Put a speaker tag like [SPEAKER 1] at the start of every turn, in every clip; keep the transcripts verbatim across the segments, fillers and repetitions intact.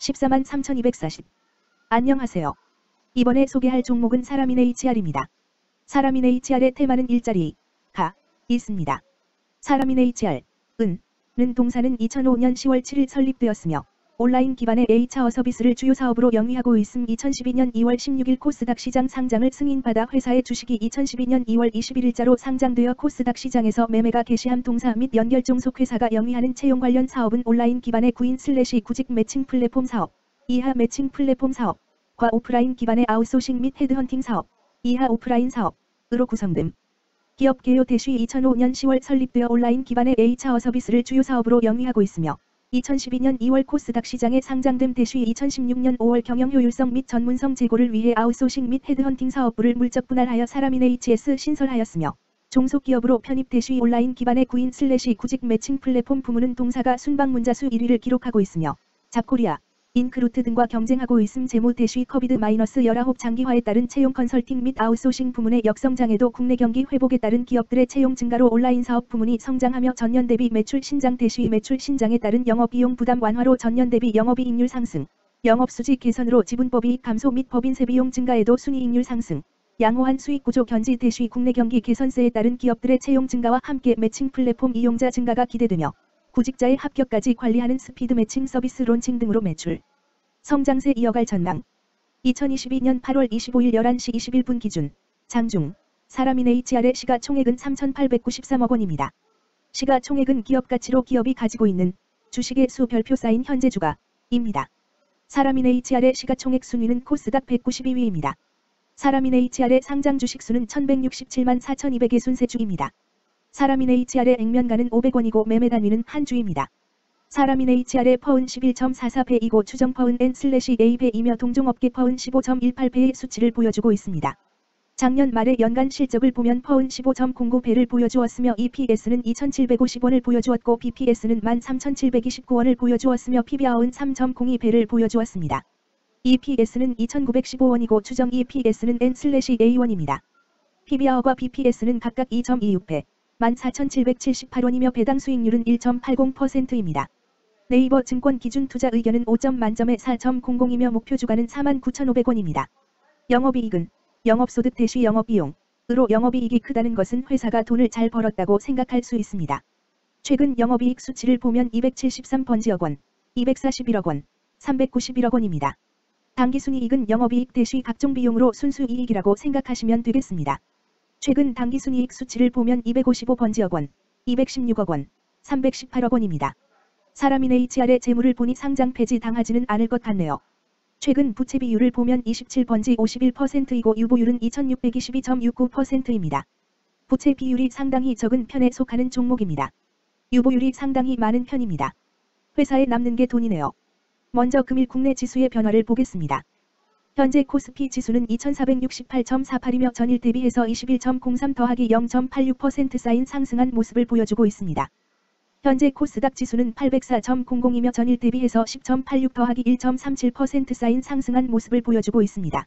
[SPEAKER 1] 십사만 삼천이백사십. 안녕하세요. 이번에 소개할 종목은 사라민에이치알입니다. 사라민에이치알의 테마는 일자리, 가, 있습니다. 사라민에이치알, 은, 는 동사는 이천오 년 시월 칠일 설립되었으며 온라인 기반의 H아워 서비스를 주요 사업으로 영위하고 있음. 이천십이 년 이월 십육일 코스닥 시장 상장을 승인받아 회사의 주식이 이천십이 년 이월 이십일일자로 상장되어 코스닥 시장에서 매매가 개시함. 동사 및 연결 종속 회사가 영위하는 채용 관련 사업은 온라인 기반의 구인 슬래시 구직 매칭 플랫폼 사업, 이하 매칭 플랫폼 사업, 과 오프라인 기반의 아웃소싱 및 헤드헌팅 사업, 이하 오프라인 사업으로 구성됨. 기업 개요 대시 이천오 년 시월 설립되어 온라인 기반의 H아워 서비스를 주요 사업으로 영위하고 있으며 이천십이 년 이월 코스닥 시장에 상장됨. 대시 이천십육 년 오월 경영 효율성 및 전문성 제고를 위해 아웃소싱 및 헤드헌팅 사업부를 물적 분할하여 사라민에이치에스 신설하였으며 종속기업으로 편입. 대시 온라인 기반의 구인 슬래시 구직 매칭 플랫폼 부문은 동사가 순방 문자수 일 위를 기록하고 있으며 잡코리아, 인크루트 등과 경쟁하고 있음. 재무 대시 코비드 십구 장기화에 따른 채용 컨설팅 및 아웃소싱 부문의 역성장에도 국내 경기 회복에 따른 기업들의 채용 증가로 온라인 사업 부문이 성장하며 전년 대비 매출 신장. 대시 매출 신장에 따른 영업비용 부담 완화로 전년 대비 영업이익률 상승, 영업수지 개선으로 지분법이익 감소 및 법인세 비용 증가에도 순이익률 상승, 양호한 수익구조 견지. 대시 국내 경기 개선세에 따른 기업들의 채용 증가와 함께 매칭 플랫폼 이용자 증가가 기대되며 구직자의 합격까지 관리하는 스피드 매칭 서비스 론칭 등으로 매출 성장세 이어갈 전망. 이천이십이 년 팔월 이십오일 열한 시 이십일 분 기준 장중 사라민에이치알의 시가총액은 삼천팔백구십삼억 원입니다. 시가총액은 기업가치로 기업이 가지고 있는 주식의 수 별표 쌓인 현재 주가입니다. 사라민에이치알의 시가총액 순위는 코스닥 백구십이 위입니다. 사라민에이치알의 상장 주식수는 천백육십칠만 사천이백의 순세주입니다. 사라민에이치알의 액면가는 오백 원이고 매매 단위는 한 주입니다. 사라민에이치알의 퍼은 십일 점 사사 배이고 추정 퍼은 엔 슬래시 에이 배이며 동종업계 퍼은 십오 점 일팔 배의 수치를 보여주고 있습니다. 작년 말의 연간 실적을 보면 퍼은 십오 점 공구 배를 보여주었으며 이피에스는 이천칠백오십 원을 보여주었고 비피에스는 만 삼천칠백이십구 원을 보여주었으며 피비알은 삼 점 공이 배를 보여주었습니다. 이피에스는 이천구백십오 원이고 추정 이피에스는 엔 슬래시 에이 원입니다. 피비알과 비피에스는 각각 이 점 이육 배, 만 사천칠백칠십팔 원이며 배당 수익률은 일 점 팔공 퍼센트입니다. 네이버 증권 기준 투자 의견은 오 점 만점에 사 점 공공이며 목표 주가는 사만 구천오백 원입니다. 영업이익은 영업소득 대시 영업비용으로 영업이익이 크다는 것은 회사가 돈을 잘 벌었다고 생각할 수 있습니다. 최근 영업이익 수치를 보면 이백칠십삼 번지억 원, 이백사십일억 원, 삼백구십일억 원입니다. 당기순이익은 영업이익 대시 각종 비용으로 순수이익이라고 생각하시면 되겠습니다. 최근 당기순이익 수치를 보면 이백오십오 번지억 원, 이백십육억 원, 삼백십팔억 원입니다. 사라민에이치알의 재물을 보니 상장 폐지 당하지는 않을 것 같네요. 최근 부채 비율을 보면 이십칠 번지 오십일 퍼센트이고 유보율은 이천육백이십이 점 육구 퍼센트입니다. 부채 비율이 상당히 적은 편에 속하는 종목입니다. 유보율이 상당히 많은 편입니다. 회사에 남는 게 돈이네요. 먼저 금일 국내 지수의 변화를 보겠습니다. 현재 코스피 지수는 이천사백육십팔 점 사팔이며 전일 대비해서 이십일 점 공삼 더하기 영 점 팔육 퍼센트 쌓인 상승한 모습을 보여주고 있습니다. 현재 코스닥 지수는 팔백사 점 공공이며 전일 대비해서 십 점 팔육 더하기 일 점 삼칠 퍼센트 쌓인 상승한 모습을 보여주고 있습니다.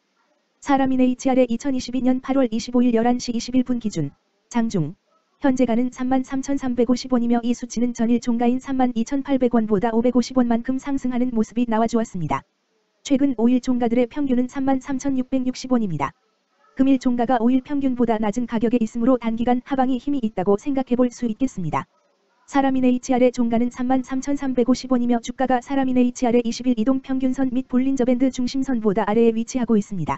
[SPEAKER 1] 사라민에이치알의 이천이십이 년 팔월 이십오일 열한 시 이십일 분 기준 장중 현재가는 삼만 삼천삼백오십 원이며 이 수치는 전일 종가인 삼만 이천팔백 원보다 오백오십 원만큼 상승하는 모습이 나와주었습니다. 최근 오 일 종가들의 평균은 삼만 삼천육백육십 원입니다. 금일 종가가 오 일 평균보다 낮은 가격에 있으므로 단기간 하방이 힘이 있다고 생각해 볼 수 있겠습니다. 사라민에이치알의 종가는 삼만 삼천삼백오십 원이며 주가가 사라민에이치알의 이십 일 이동 평균선 및 볼린저밴드 중심선보다 아래에 위치하고 있습니다.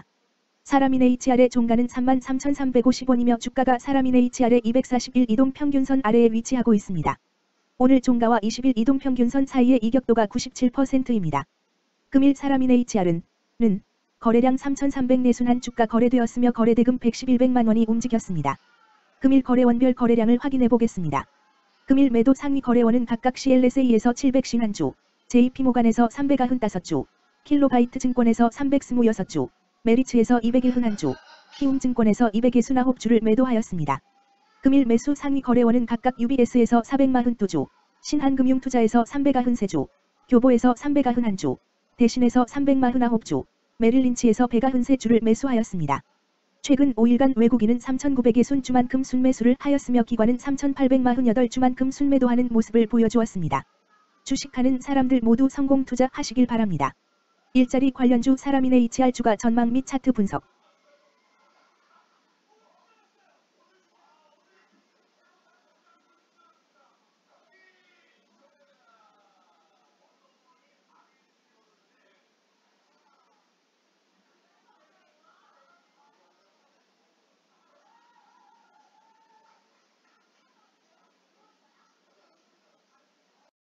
[SPEAKER 1] 사라민에이치알의 종가는 삼만 삼천삼백오십 원이며 주가가 사라민에이치알의 이백사십일 이동 평균선 아래에 위치하고 있습니다. 오늘 종가와 이십 일 이동 평균선 사이의 이격도가 구십칠 퍼센트입니다. 금일 사라민에이치알은 는 거래량 삼천삼백 내순한 주가 거래되었으며 거래대금 백십일백만 원이 움직였습니다. 금일 거래원별 거래량을 확인해 보겠습니다. 금일 매도 상위 거래원은 각각 씨엘에스에이에서 칠백오십일 주, 제이피모간에서 삼백구십오 주, 킬로바이트 증권에서 삼백이십육 주, 메리츠에서 이백일 주, 키움증권에서 이백육십구 주를 매도하였습니다. 금일 매수 상위 거래원은 각각 유비에스에서 사백사십이 주, 신한금융투자에서 삼백구십삼 주, 교보에서 삼백구십일 주, 대신에서 삼백사십구 주, 메릴린치에서 백구십삼 주를 매수하였습니다. 최근 오 일간 외국인은 삼천구백육십 주만큼 순매수를 하였으며 기관은 삼천팔백사십팔 주만큼 순매도하는 모습을 보여주었습니다. 주식하는 사람들 모두 성공 투자하시길 바랍니다. 일자리 관련주 사람인 에이치알 주가 전망 및 차트 분석.